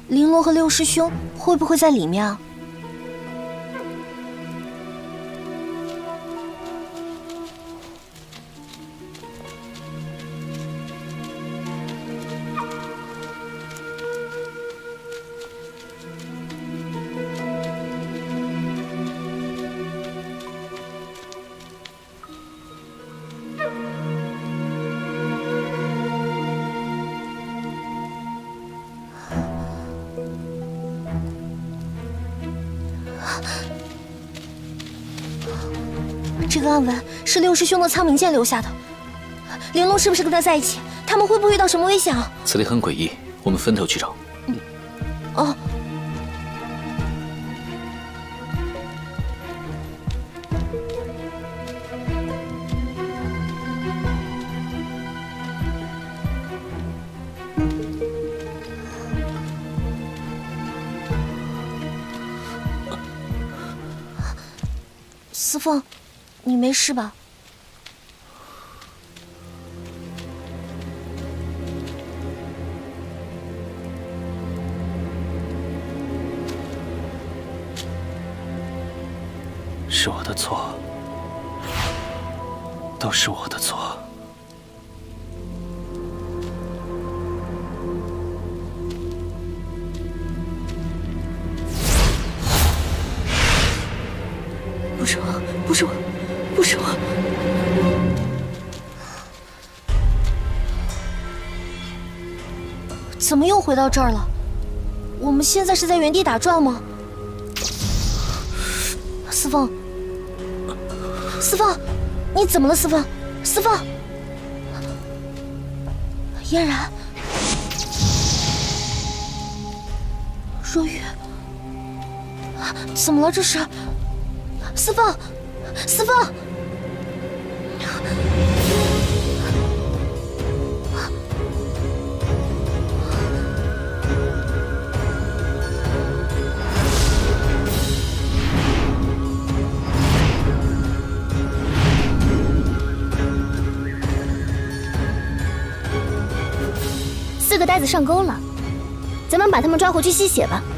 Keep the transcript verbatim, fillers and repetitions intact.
玲珑和六师兄会不会在里面啊？这个暗纹是六师兄的苍冥剑留下的，玲珑是不是跟他在一起？他们会不会遇到什么危险啊？ 此地很诡异，我们分头去找。 嗯，哦。司凤，你没事吧？ 是我的错，都是我的错。 不是我，不是我，不是我。怎么又回到这儿了？我们现在是在原地打转吗？司凤，司凤，你怎么了？司凤，司凤，嫣然，若玉，怎么了？这是？司凤，司凤， 四个呆子上钩了，咱们把他们抓回去吸血吧。